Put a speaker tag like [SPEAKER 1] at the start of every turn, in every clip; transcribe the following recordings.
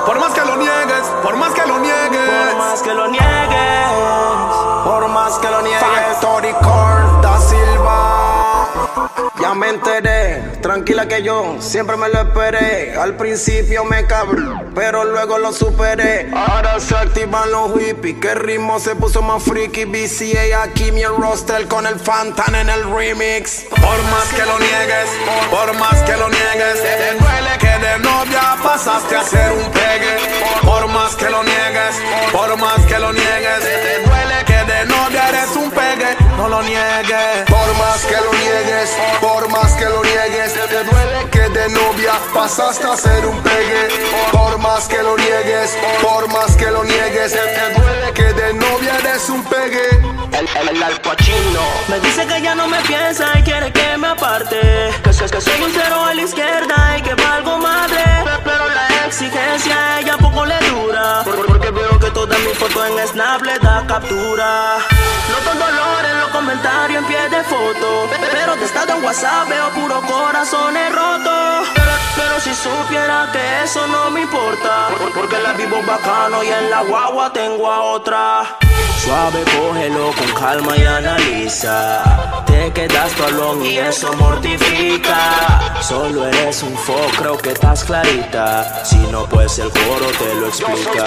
[SPEAKER 1] Por más que lo niegues, por más que lo niegues.
[SPEAKER 2] Por más que lo niegues,
[SPEAKER 3] Por más que lo niegues. Factory Corp da Silva. Ya me enteré, tranquila que yo siempre me lo esperé. Al principio me cabré, pero luego lo superé. Ahora se activan los hippies, que el ritmo se puso más freaky. BCA aquí, mi roster con el Fantan en el remix.
[SPEAKER 1] Por más que lo niegues, por más que lo niegues, te duele que de novia pasaste a ser un pegue. Por más que lo niegues, por más que lo niegues, te duele que de novia eres un pegue. No lo niegues.
[SPEAKER 3] Por más que lo niegues, por más que lo niegues, te duele que de novia pasaste a ser un pegue. Por más que lo niegues, por más que lo niegues, te duele que de novia eres un pegue. El Al Pacino
[SPEAKER 2] me dice que ya no me piensa y quiere que me aparte. Que soy un cero a la izquierda y que valgo madre. Pero la exigencia a ella poco le dura. Porque veo que todas mis fotos en Snap le da captura. Noto dolor en los comentarios en pie de foto. Pero de estado en WhatsApp veo puro corazones rotos. Pero si supiera que eso no me importa, porque la vivo bacano y en la guagua tengo a otra. Suave, cógelo con calma y analiza. Te quedas tu alón y eso mortifica. Solo eres un fo, creo que estás clarita. Si no, pues el coro te lo explica.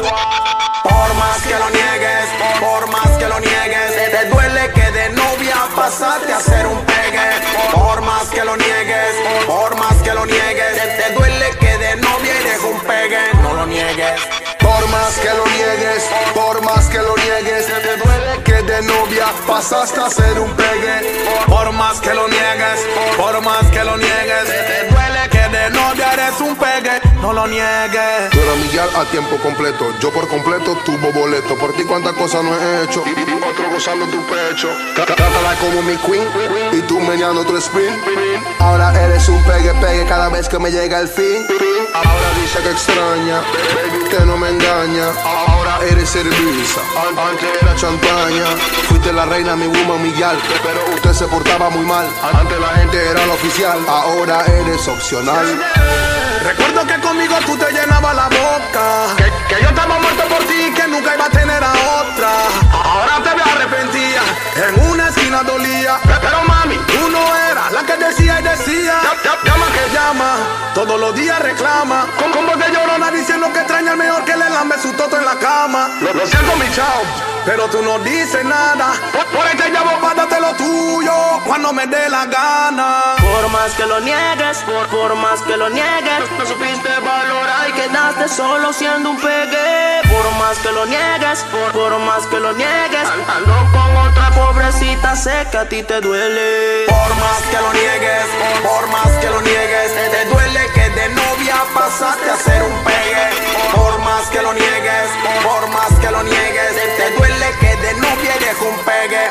[SPEAKER 3] Por más que lo niegues, por más que lo niegues, te duele que de novia pasaste a ser un pegue. Por más que lo niegues, por más que lo niegues, te duele que de novia eres un pegue. No lo niegues. Por más que lo niegues, por más que lo niegues, te duele que de novia pasaste a ser un pegue.
[SPEAKER 1] Por más que lo niegues, por más que lo niegues, te duele que de novia eres un pegue. No lo niegues.
[SPEAKER 4] Tú eras mi guiar a tiempo completo, yo por completo tu boleto. Por ti cuántas cosas no he hecho, y otro gozando tu pecho. Trátala como mi queen, y tú meneando tu spin. Ahora eres un pegue cada vez que me llega el fin. Ahora dice que extraña, baby usted no me engaña. Ahora eres cerveza, antes era champaña. Fuiste la reina, mi woman, mi guiar, pero usted se portaba muy mal. Antes la gente era la oficial, ahora eres opcional.
[SPEAKER 1] Recuerdo que conmigo tú te llenabas la boca, que yo estaba muerto por ti, que nunca iba a tener a otra. Ahora te veo arrepentida, en una esquina dolía. Pero mami, tú no eras la que decía y decía. Llama que llama, todos los días reclama. Con voz de llorona diciendo que extraña el mejor que le lambe su toto en la cama. Lo siento mi chao, pero tú no dices nada. Por ahí te llamo para darte lo tuyo cuando me dé la gana.
[SPEAKER 2] Por más que lo niegues, por más que lo niegues, no supiste valorar y quedaste solo siendo un pegue. Por más que lo niegues, por más que lo niegues, ando con otra pobrecita, sé que a ti te duele.
[SPEAKER 3] Por más que lo niegues, por más que lo niegues, te duele que de novia pasaste a ser un pegue. Por más que lo niegues, por más que lo niegues, te duele que de novia eres un pegue.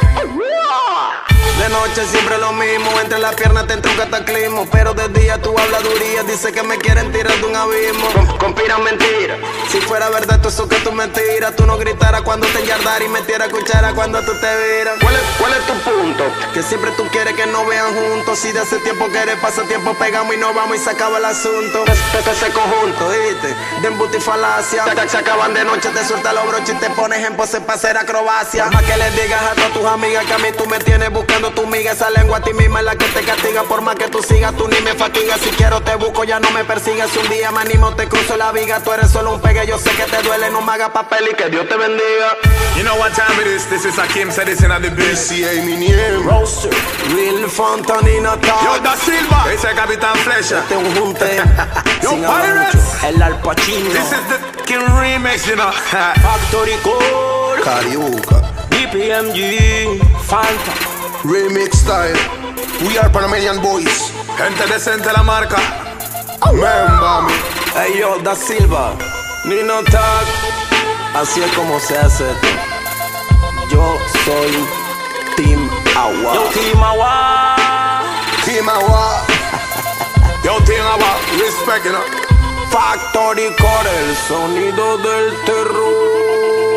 [SPEAKER 3] De noche siempre lo mismo, entre las piernas te entra un cataclismo. Pero de día tú habladurías, dice que me quieren tirar de un abismo. Conspiran mentiras, si fuera verdad todo eso que tú mentiras. Tú no gritaras cuando te enyardara y metieras cuchara cuando tú te viras. ¿Cuál es tu punto? Que siempre tú quieres que nos vean juntos. Si de hace tiempo que eres pasatiempo pegamos y nos vamos y se acaba el asunto. Ese conjunto, ¿viste? De embuste y falacia. Se acaban de noche, te suelta los broches y te pones en pose para hacer acrobacia. Más que le digas a todas tus amigas que a mí tú me tienes buscando tu miga. Esa lengua a ti misma es la que te castiga. Por más que tú sigas, tú ni me fatigas. Si quiero te busco, ya no me persigas. Si un día me animo, te cruzo la viga. Tú eres solo un pegue, yo sé que te duele. No me hagas papel y que Dios te bendiga.
[SPEAKER 1] You know what time it is? This is Hakim Cedicen at the beach.
[SPEAKER 4] BCA mi name.
[SPEAKER 3] Roaster, Real Fontanina Talk.
[SPEAKER 1] Yo Da Silva, ese es Capitán Flecha.
[SPEAKER 3] Este un junte
[SPEAKER 1] Yo
[SPEAKER 3] sin hablar
[SPEAKER 1] Pirates.
[SPEAKER 3] mucho. El Al Pacino,
[SPEAKER 1] This is the King remix, you know.
[SPEAKER 3] Factory Core,
[SPEAKER 4] Carioca,
[SPEAKER 3] BPMG, Fanta.
[SPEAKER 4] remix style. We are Panamanian boys.
[SPEAKER 1] Gente decente la marca.
[SPEAKER 4] Remember me.
[SPEAKER 3] Hey yo, Da Silva, Nino Tag. Así es como se hace esto. Yo soy Team Agua.
[SPEAKER 2] Yo Team Agua.
[SPEAKER 4] Team Awa.
[SPEAKER 1] Yo, Team Agua, respect, you know.
[SPEAKER 3] Factory Core, el sonido del terror.